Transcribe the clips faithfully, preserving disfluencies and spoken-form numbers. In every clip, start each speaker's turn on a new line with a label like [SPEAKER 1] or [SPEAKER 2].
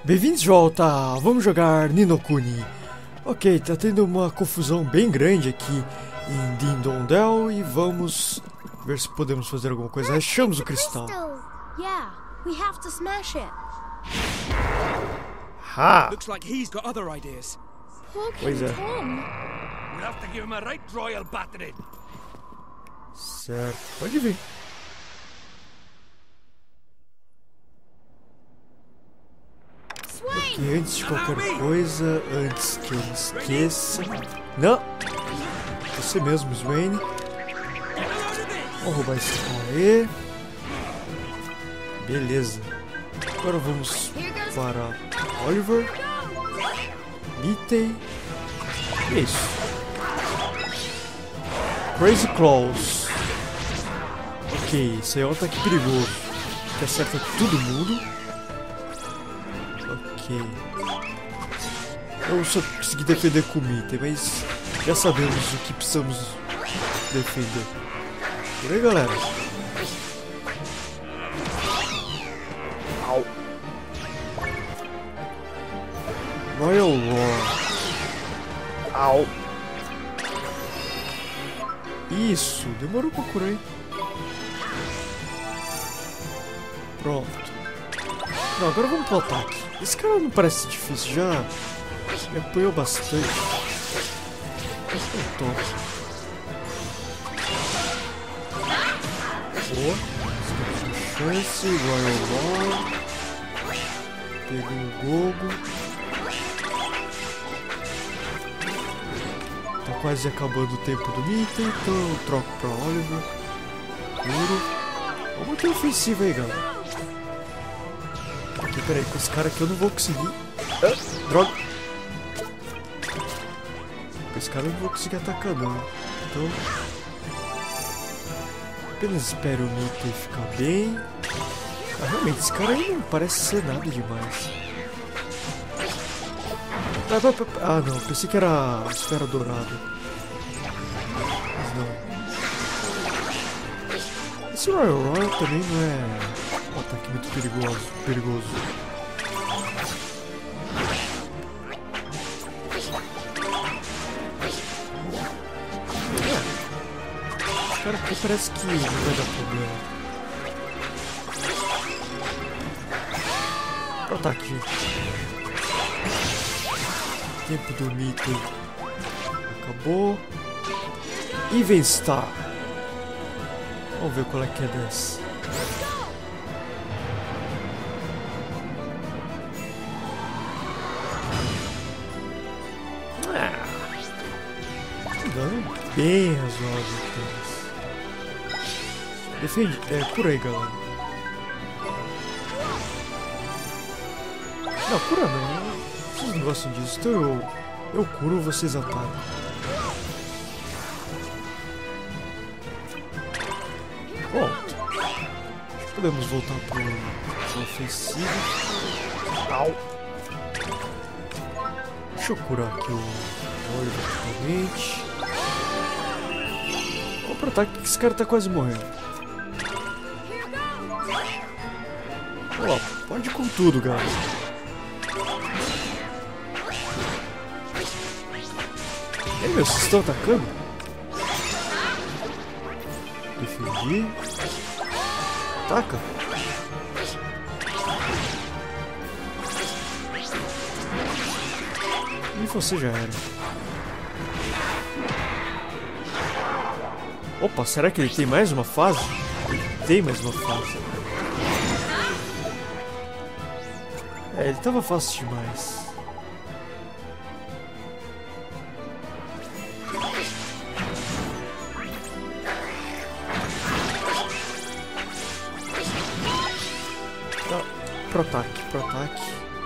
[SPEAKER 1] Bem-vindos de volta, vamos jogar Ni no Kuni. Ok, tá tendo uma confusão bem grande aqui em Dindondel e vamos ver se podemos fazer alguma coisa. Achamos o cristal.
[SPEAKER 2] Yeah, we have to smash it.
[SPEAKER 1] Ha!
[SPEAKER 3] Looks like he's got other ideas.
[SPEAKER 2] Poor
[SPEAKER 1] Pois
[SPEAKER 2] King
[SPEAKER 1] é.
[SPEAKER 2] Tom.
[SPEAKER 3] We'll have to give him a right royal battering.
[SPEAKER 1] Certo, pode vir.
[SPEAKER 2] Swing!
[SPEAKER 1] E antes de qualquer coisa, antes que eu me esqueça... Não! Você mesmo, Swaine. Vamos roubar esse cara aí. Beleza. Agora vamos para Oliver. Mitei. E é isso. Crazy Claws. Ok, esse aí é um ataque perigoso. Que acerta todo mundo. Ok. Eu só consegui defender com o Mitei, mas já sabemos o que precisamos defender. Por aí, galera. Au. Royal Roar. Au. Isso, demorou pra curar, hein? Pronto. Não, agora vamos pro ataque. Esse cara não parece difícil, já me apoiou bastante. Então, top. Boa. Chance, Royal Roar. Pegou o Gogo. Tá quase acabando o tempo do Mitei, então eu troco pra Oliver. Puro. Vamos ter ofensiva aí, galera. Aqui, peraí, com esse cara aqui eu não vou conseguir. Ah, droga! Com esse cara eu não vou conseguir atacar, não. Então. Apenas espero o Mitei ficar bem. Ah, realmente, esse cara aí não parece ser nada demais. Ah, não, pensei que era a esfera dourada. Mas não. Esse Royal Royal também não é um ataque muito perigoso. perigoso. É. Esse cara aqui parece que não vai dar problema. Pro ataque, gente. Tempo do Mitei acabou. Even Star. Vamos ver qual é que é dessa. Ah, dano bem razoável. Defende. É por aí, galera. Não, cura não. Vocês não gostam disso, então eu, eu curo, vocês atacam. Pronto. Acho que podemos voltar pro, pro ofensivo. Au. Deixa eu curar aqui o Oliver novamente. Vamos pro ataque, que esse cara tá quase morrendo. Ó, pode ir com tudo, galera. Ei, meu, vocês estão atacando? Defendi. Ataca. E você já era. Opa, será que ele tem mais uma fase? Ele tem mais uma fase. É, ele tava fácil demais. Pro ataque, pro ataque.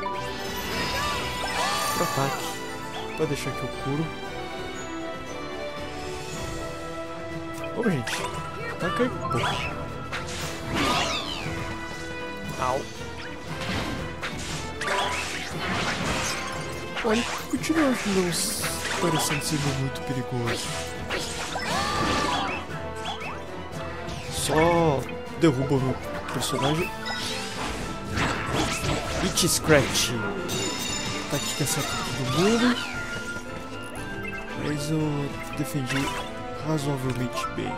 [SPEAKER 1] Pro ataque. Pode deixar que eu curo. Vamos, gente. Ataca aí. Boa. Au. Olha, continua não parecendo ser muito perigoso. Só derruba o meu personagem. It Scratch. Tá aqui que acerta todo mundo. Mas eu defendi razoavelmente bem.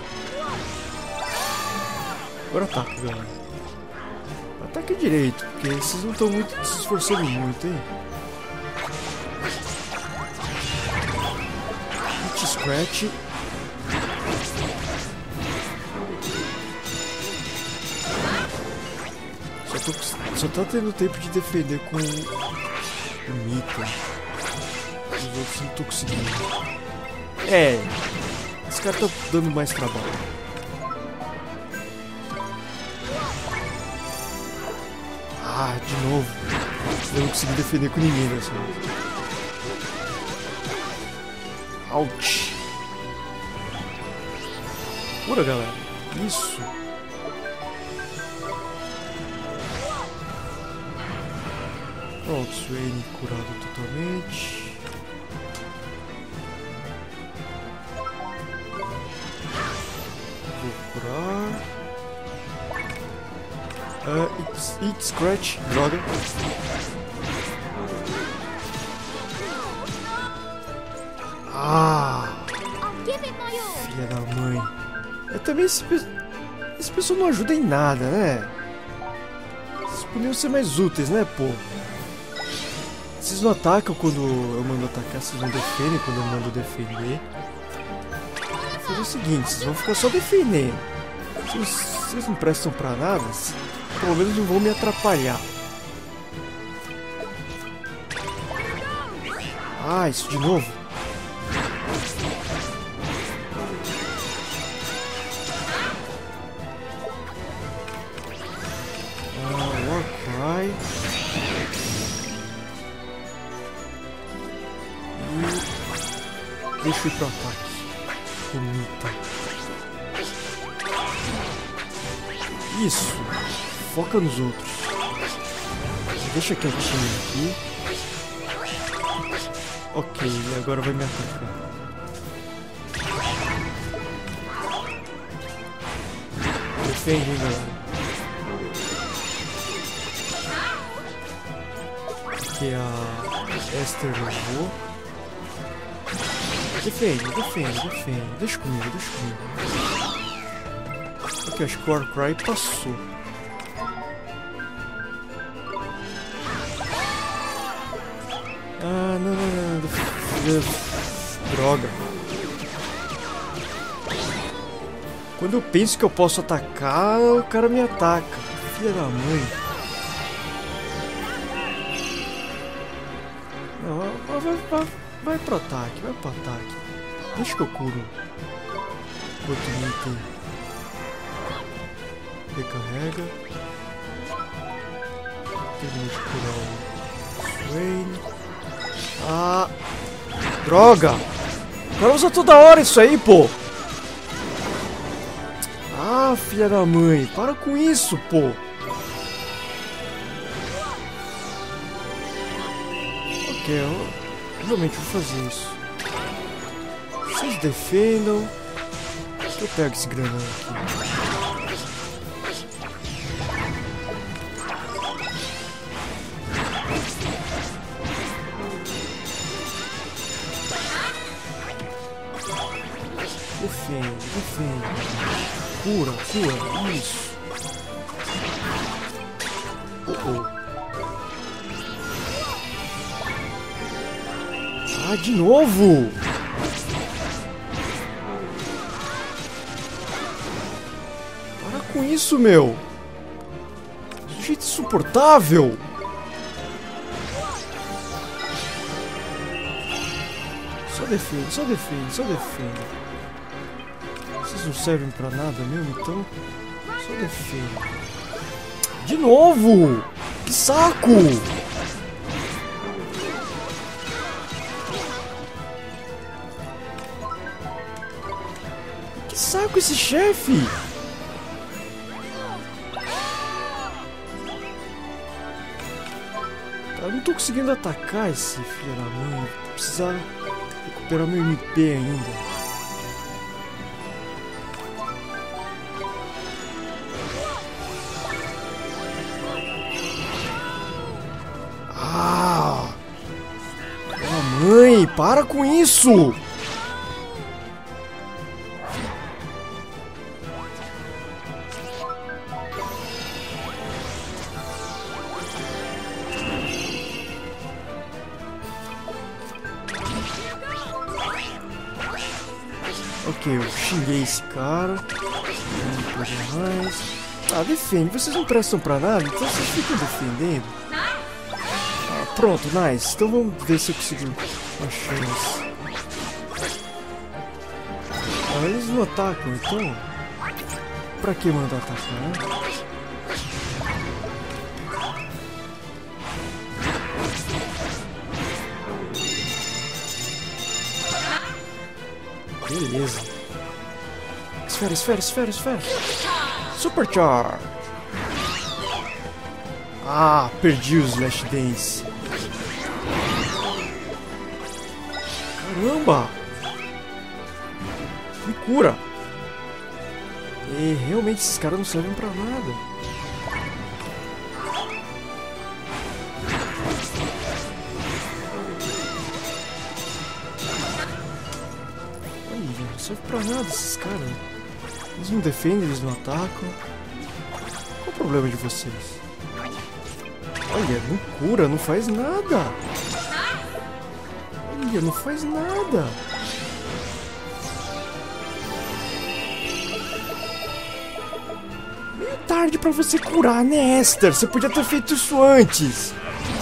[SPEAKER 1] Agora ataque, galera. Ataque direito, porque vocês não estão muito se esforçando muito, hein? It Scratch. Só, tô, só tá tendo tempo de defender com o Mita. Os outros não tô conseguindo. É, esse cara tá dando mais trabalho. Ah, de novo. Eu não consegui defender com ninguém dessa vez. Ouch. Cura, galera. Isso. Pronto, Swain curado totalmente. Vou curar. Uh, it's, it's Scratch, droga. Ah! Filha da mãe. Eu também esse, esse pessoal não ajuda em nada, né? Vocês poderiam ser mais úteis, né, pô? Vocês não atacam quando eu mando atacar, vocês não defendem quando eu mando defender. Vou fazer o seguinte, vocês vão ficar só defendendo. Vocês, vocês não prestam pra nada, pelo menos não vão me atrapalhar. Ah, isso de novo? Ah, Warcry. E deixa eu ir pro ataque. Bonita. Isso. Foca nos outros. Deixa quietinho aqui. Ok, agora vai me atacar. Defende, hein, galera. Aqui a Esther levou. Defende, defende, defende. Deixa comigo, deixa comigo. Ok, acho que o Warcry passou. Ah, não, não, não. Droga. Quando eu penso que eu posso atacar, o cara me ataca. Filha da mãe. Não, vai, vai, vai pro ataque, vai pro ataque. Deixa que eu curo. Outro item. Recarrega. Termina de curar o Swain. Ah, droga! O cara usa toda hora isso aí, pô! Ah, filha da mãe, para com isso, pô! Ok, eu realmente vou fazer isso. Vocês defendam. Eu pego esse granão aqui. Defende, defende. Cura, cura. Isso. Oh, oh. Ah, de novo! Para com isso, meu! Sujeito insuportável! Só defende, só defende, só defende. Vocês não servem pra nada mesmo, então só defende. De novo! Que saco! Que saco esse chefe! Eu não tô conseguindo atacar esse filho da mãe. Vou precisar recuperar meu M P ainda. para com isso! Ok, eu xinguei esse cara. Não pode mais. Ah, defende. Vocês não prestam pra nada, então vocês ficam defendendo. Ah, pronto, nice. Então vamos ver se eu consigo uma chance. Ah, eles não atacam, então. Pra que mandar atacar, né? Beleza. Esfera, esfera, esfera, esfera. Supercharge. Ah, perdi o Slash Dance. Caramba. Me cura. E realmente esses caras não servem pra nada. Olha, não serve pra nada esses caras. Eles não defendem, eles não atacam. Qual o problema de vocês? Olha, não cura, não faz nada. Olha, não faz nada. Meio tarde pra você curar, né, Esther? Você podia ter feito isso antes.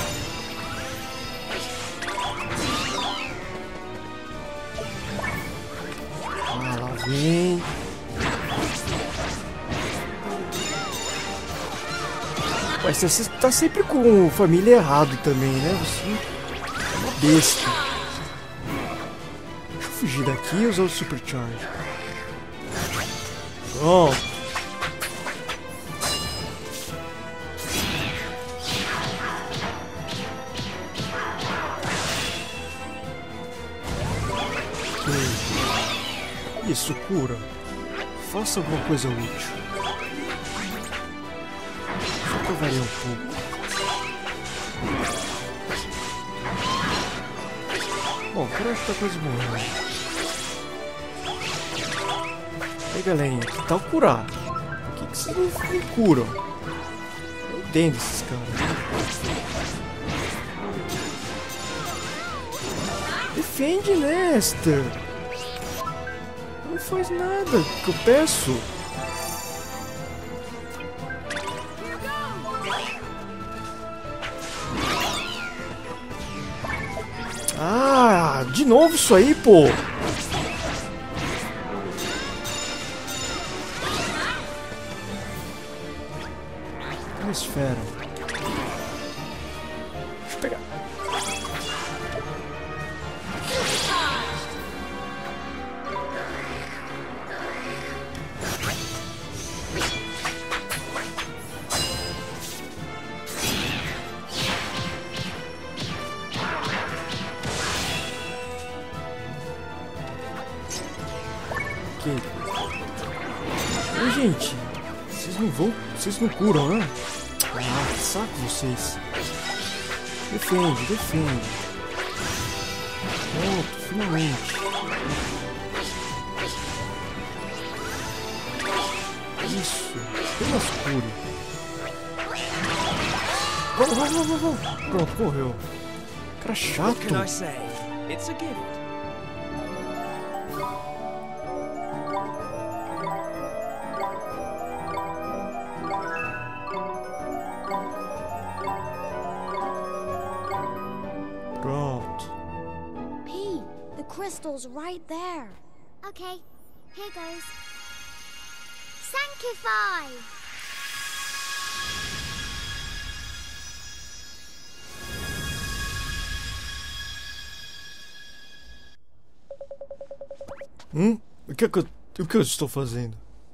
[SPEAKER 1] Ah, lá vem. Mas você tá sempre com família errado também, né? Você é uma besta. Deixa eu fugir daqui e usar o Supercharge. Pronto. Okay. Isso, cura. Faça alguma coisa útil. Eu varia um pouco. Bom, por hoje tá quase morrendo. E aí, galerinha, que tal curar? Por que, que vocês não me curam? Eu entendo esses caras. Defende, né, Esther? Não faz nada que eu peço. Ah, de novo isso aí, pô. Uma esfera. Deixa eu pegar. Oi, gente, vocês não vão, vocês não curam, né? Ah, que saco vocês. Defende, defende. Pronto, finalmente. Isso, apenas cure. Vamos, vamos, vamos, vamos. Pronto, morreu. Cara chato.
[SPEAKER 3] What can I say? It's a gift.
[SPEAKER 1] Pronto.
[SPEAKER 2] P, the crystal's right there.
[SPEAKER 4] Okay, here goes. Sanctify!
[SPEAKER 1] Hum? O que é que eu, o que eu estou fazendo?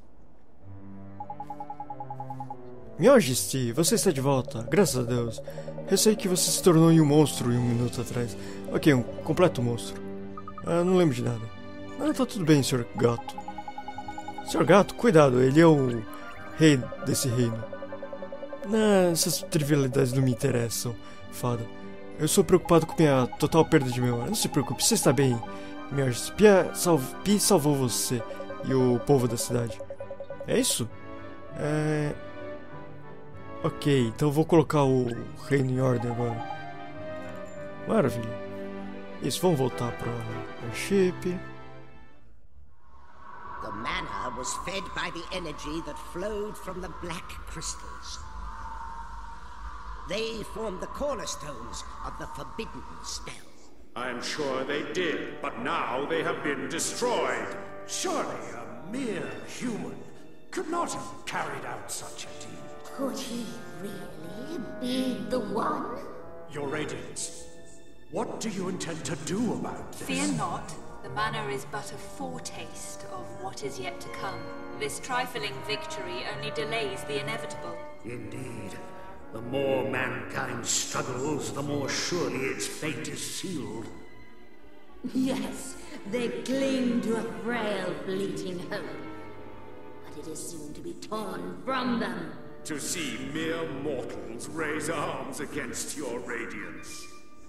[SPEAKER 1] Myogisti, você está de volta, graças a Deus. Eu sei que você se tornou em um monstro em um minuto atrás. Ok, um completo monstro. Ah, não lembro de nada. Ah, tá tudo bem, senhor Gato. senhor Gato, cuidado, ele é o rei desse reino. Não, essas trivialidades não me interessam, fada. Eu sou preocupado com minha total perda de memória. Não se preocupe, você está bem, minha Pia, salv Pi salvou você e o povo da cidade. É isso? É... Ok, então eu vou colocar o reino em ordem agora. Maravilha. Isso, vamos voltar para o ship.
[SPEAKER 5] The mana was fed by the energy that flowed from the black crystals. They formed the cornerstones of the forbidden spell.
[SPEAKER 6] I'm sure they did, but now they have been destroyed.
[SPEAKER 3] Surely a mere human could not have carried out such a deed.
[SPEAKER 7] Could he really be the one?
[SPEAKER 3] Your Radiance, what do you intend to do about this?
[SPEAKER 8] Fear not. The manor is but a foretaste of what is yet to come. This trifling victory only delays the inevitable.
[SPEAKER 9] Indeed. The more mankind struggles, the more surely its fate is sealed.
[SPEAKER 7] Yes, they cling to a frail, fleeting hope. But it is soon to be torn from them.
[SPEAKER 6] To see mere mortals raise arms against your Radiance.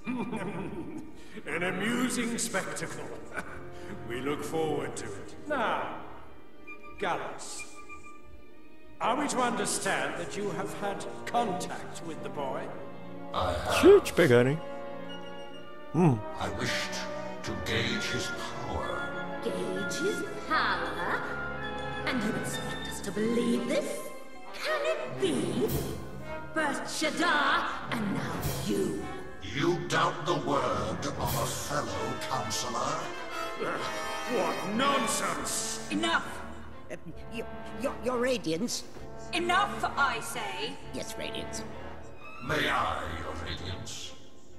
[SPEAKER 3] An amusing spectacle. We look forward to it. Now, Gallus, are we to understand that you have had contact with the boy?
[SPEAKER 10] I have.
[SPEAKER 1] Deixa te pegar, hein? Hum.
[SPEAKER 10] I wished to gauge his power.
[SPEAKER 7] Gauge his power? And you expect us to believe this? Can it be? First Shadar, and now you.
[SPEAKER 10] You doubt the word of a fellow counselor?
[SPEAKER 6] What nonsense!
[SPEAKER 8] Enough!
[SPEAKER 5] Uh, your, your, your Radiance?
[SPEAKER 8] Enough, I say!
[SPEAKER 5] Yes, Radiance.
[SPEAKER 10] May I, your Radiance?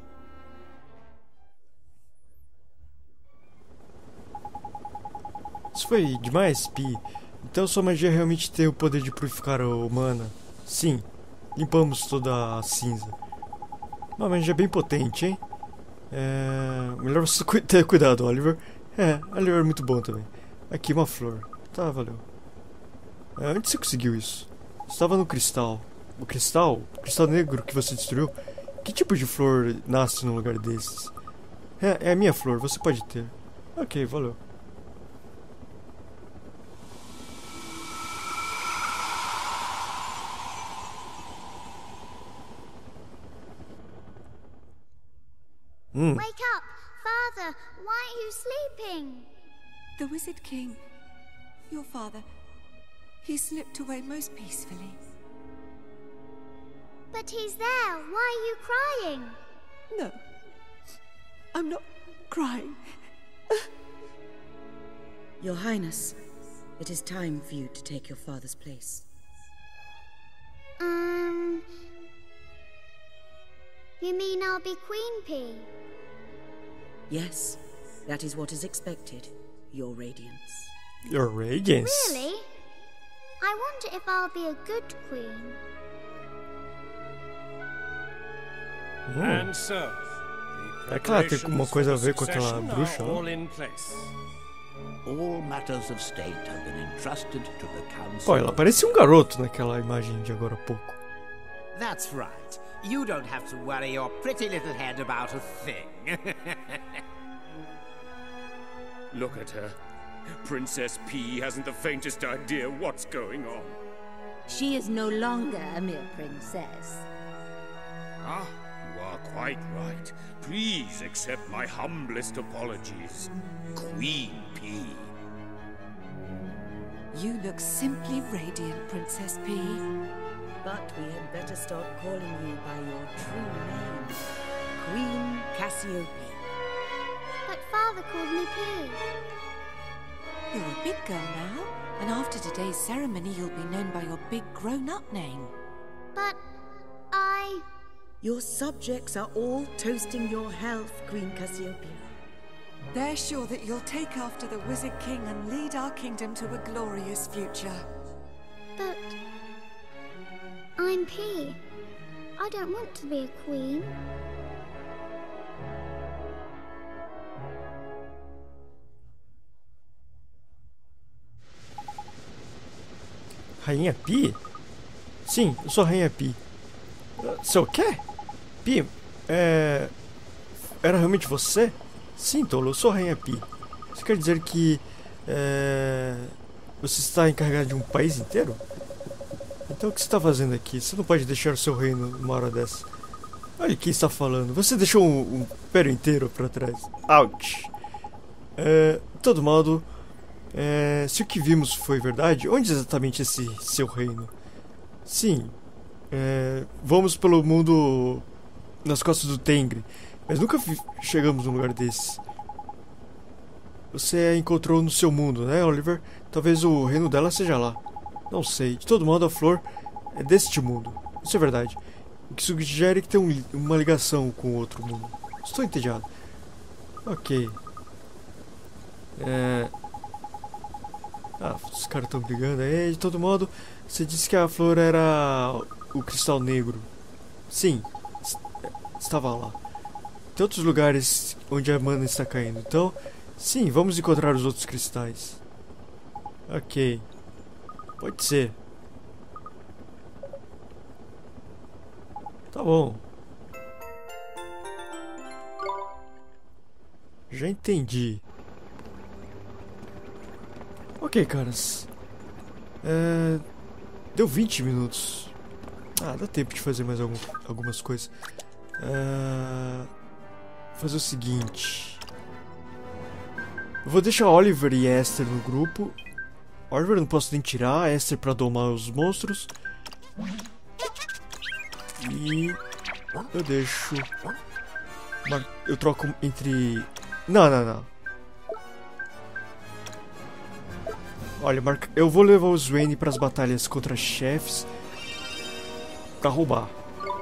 [SPEAKER 1] Isso foi demais, Pi. Então sua magia realmente tem o poder de purificar o mana. Sim, limpamos toda a cinza. Uma magia bem potente, hein? É... Melhor você ter cuidado, Oliver. É, Oliver é muito bom também. Aqui, uma flor. Tá, valeu. É, onde você conseguiu isso? Estava no cristal. O cristal? O cristal negro que você destruiu? Que tipo de flor nasce num lugar desses? É, é a minha flor, você pode ter. Ok, valeu. Mm.
[SPEAKER 4] Wake up! Father, why are you sleeping?
[SPEAKER 11] The Wizard King, your father, he slipped away most peacefully.
[SPEAKER 4] But he's there. Why are you crying?
[SPEAKER 11] No, I'm not crying.
[SPEAKER 12] Your Highness, it is time for you to take your father's place.
[SPEAKER 4] Um... You mean I'll be Queen P?
[SPEAKER 12] Yes, that is what is expected, Your Radiance.
[SPEAKER 1] Your Radiance?
[SPEAKER 4] Really? I wonder if I'll be a good queen.
[SPEAKER 1] Hum.
[SPEAKER 3] And so,
[SPEAKER 1] É que ela tem alguma coisa a ver com aquela bruxa?
[SPEAKER 3] all in place.
[SPEAKER 9] All matters of state have been entrusted to the council.
[SPEAKER 1] Pô, ela parecia um garoto naquela imagem de agora há pouco.
[SPEAKER 13] That's right. You don't have to worry your pretty little head about a thing.
[SPEAKER 6] Look at her. Princess P hasn't the faintest idea what's going on.
[SPEAKER 7] She is no longer a mere princess.
[SPEAKER 6] Ah, you are quite right. Please accept my humblest apologies. Queen P.
[SPEAKER 11] You look simply radiant, Princess P.
[SPEAKER 12] But we had better start calling you by your true name, Queen Cassiope.
[SPEAKER 4] But Father called me P.
[SPEAKER 11] You're a big girl now, and after today's ceremony you'll be known by your big grown-up name.
[SPEAKER 4] But I...
[SPEAKER 12] Your subjects are all toasting your health, Queen Cassiope.
[SPEAKER 11] They're sure that you'll take after the Wizard King and lead our kingdom to a glorious future.
[SPEAKER 4] But... I'm P. I don't want to be a queen.
[SPEAKER 1] Rainha Pi? Sim, eu sou a Rainha Pi. Você o quê? Pi, É... Era realmente você? Sim, tolo, eu sou a Rainha Pi. Isso quer dizer que... É... Você está encarregado de um país inteiro? Então o que você está fazendo aqui? Você não pode deixar o seu reino numa hora dessa. Olha quem está falando. Você deixou um, um império inteiro para trás. Ouch. É, de todo modo, é, se o que vimos foi verdade, onde exatamente esse seu reino? Sim, é, vamos pelo mundo nas costas do Tengri, mas nunca chegamos num lugar desse. Você a encontrou no seu mundo, né, Oliver? Talvez o reino dela seja lá. Não sei. De todo modo, a flor é deste mundo. Isso é verdade. O que sugere que tem um, uma ligação com outro mundo. Estou entediado. Ok. É... Ah, os caras estão brigando aí. De todo modo, você disse que a flor era o cristal negro. Sim. Estava lá. Tem outros lugares onde a mana está caindo. Então, sim, vamos encontrar os outros cristais. Ok. Pode ser. Tá bom. Já entendi. Ok, caras. É... Deu vinte minutos. Ah, dá tempo de fazer mais algum, algumas coisas. É... Vou fazer o seguinte. Eu vou deixar Oliver e Esther no grupo. Oliver eu não posso nem tirar, a Esther pra domar os monstros. E eu deixo... Eu troco entre... Não, não, não. Olha, Mark... eu vou levar o Swaine para as batalhas contra chefes pra roubar.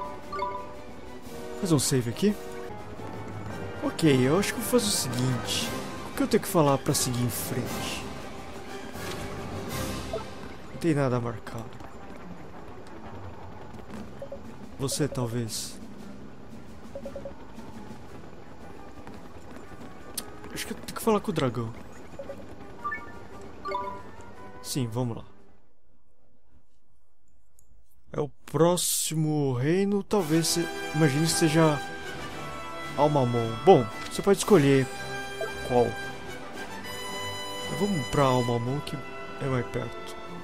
[SPEAKER 1] Fazer um save aqui. Ok, eu acho que eu vou fazer o seguinte. O que eu tenho que falar pra seguir em frente? Não tem nada marcado. Você, talvez. Acho que eu tenho que falar com o dragão. Sim, vamos lá. É o próximo reino, talvez se... Imagine que seja Almamon. Bom, você pode escolher qual. Vamos pra Almamon, que é mais perto.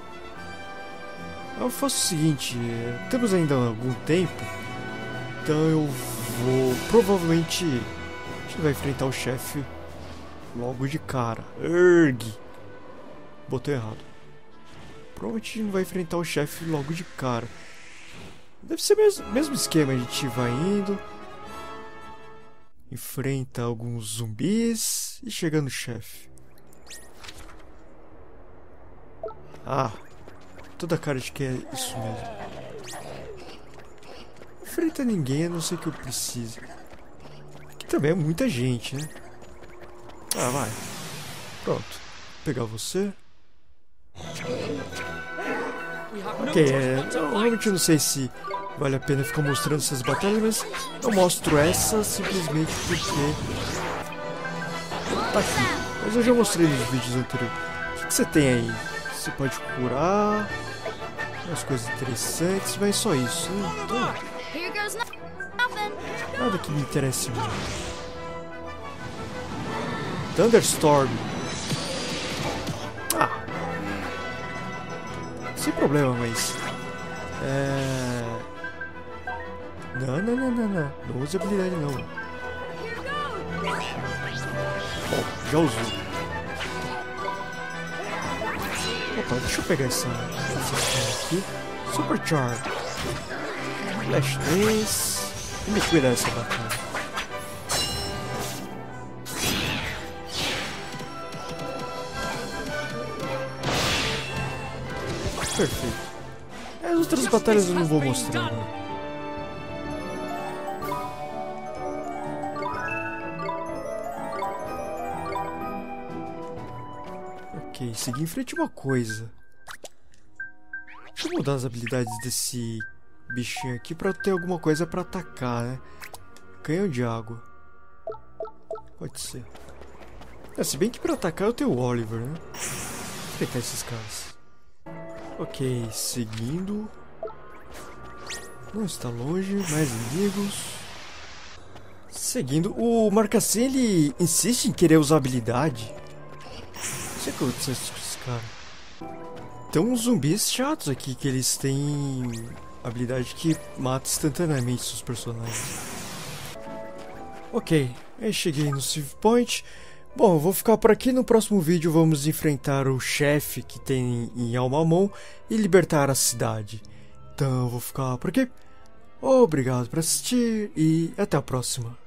[SPEAKER 1] Eu faço o seguinte, temos ainda algum tempo, então eu vou, provavelmente, a gente vai enfrentar o chefe logo de cara. Erg! Botei errado. Provavelmente a gente não vai enfrentar o chefe logo de cara. Deve ser o mesmo, mesmo esquema, a gente vai indo, enfrenta alguns zumbis e chega no chefe. Ah! Toda cara de que é isso mesmo. Não enfrenta ninguém, a não ser que eu precise. Aqui também é muita gente, né? Ah, vai. Pronto. Vou pegar você. Ok, é, eu realmente não sei se vale a pena ficar mostrando essas batalhas, mas eu mostro essa simplesmente porque tá aqui. Mas eu já mostrei nos vídeos anteriores. O que, que você tem aí? Você pode curar... Umas coisas interessantes, mas só isso. Então, nada que me interesse muito. Thunderstorm. Ah. Sem problema, mas... É... Não, não, não, não, não. Não use habilidade, não. Bom, já usou. Opa, deixa eu pegar essa, essa aqui. Supercharge. Flash Dance. E me cuidar dessa batalha. Perfeito. As outras batalhas eu não vou mostrar, né? Ok, seguir em frente uma coisa. Deixa eu mudar as habilidades desse bichinho aqui pra ter alguma coisa pra atacar, né? Canhão de água. Pode ser. É, se bem que pra atacar eu tenho o Oliver, né? Vou enfrentar esses caras. Ok, seguindo. Não está longe, mais inimigos. Seguindo, o Marcassem, ele insiste em querer usar habilidade. Não sei o que acontece com esse cara. Tem uns zumbis chatos aqui que eles têm habilidade que mata instantaneamente seus personagens. Ok, aí cheguei no Save Point. Bom, eu vou ficar por aqui. No próximo vídeo vamos enfrentar o chefe que tem em Almamon e libertar a cidade. Então eu vou ficar por aqui. Obrigado por assistir e até a próxima.